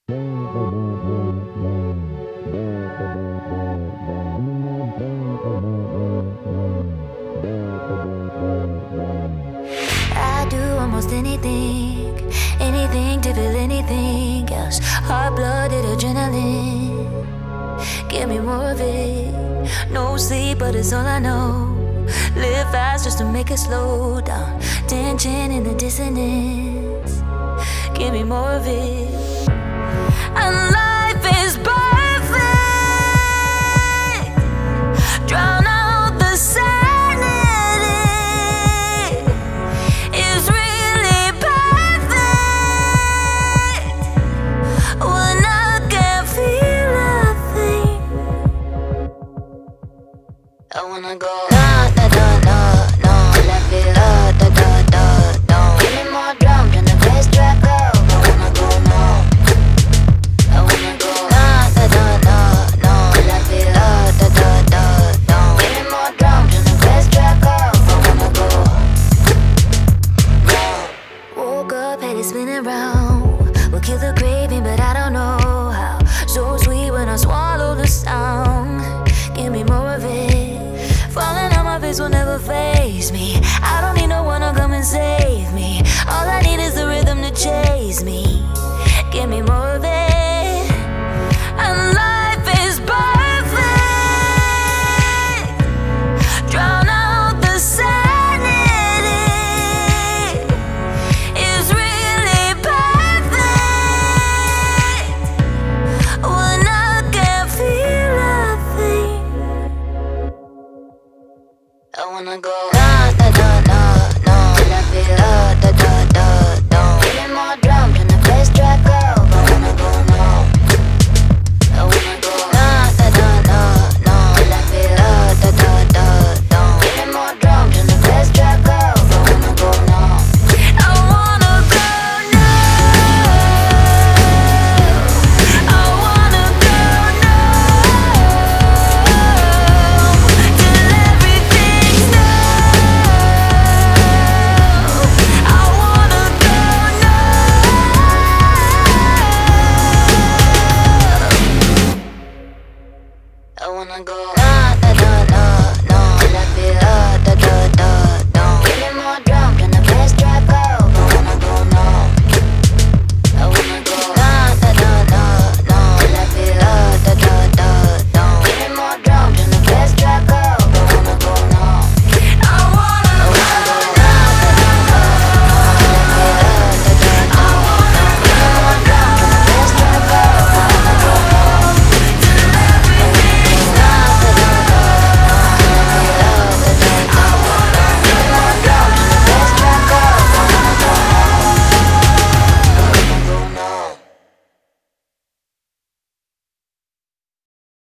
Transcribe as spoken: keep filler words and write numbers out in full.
I do almost anything, anything to feel anything else. Hot-blooded adrenaline, give me more of it. No sleep, but it's all I know. Live fast just to make it slow down. Tension in the dissonance, give me more of it. And life is perfect. Drown out the sanity. It's really perfect when I can't feel a thing. I wanna go la da da da da, let me la da da da da. Give me more drums and the bass track go. I wanna go now. I wanna go la da da da da, let me la da da da da. Give me more drums and the bass track go. I wanna go now. Woke up, head is spinning round. We'll kill the craving, but I don't know how. So sweet when I swallow the sound. Give me more of it. Falling on my face will never faze me. I don't need no one to come and save me. All I need is the rhythm to chase me. Give me more of it. And life is perfect. Drown out the sanity. It's really perfect when I can't feel a thing. I wanna go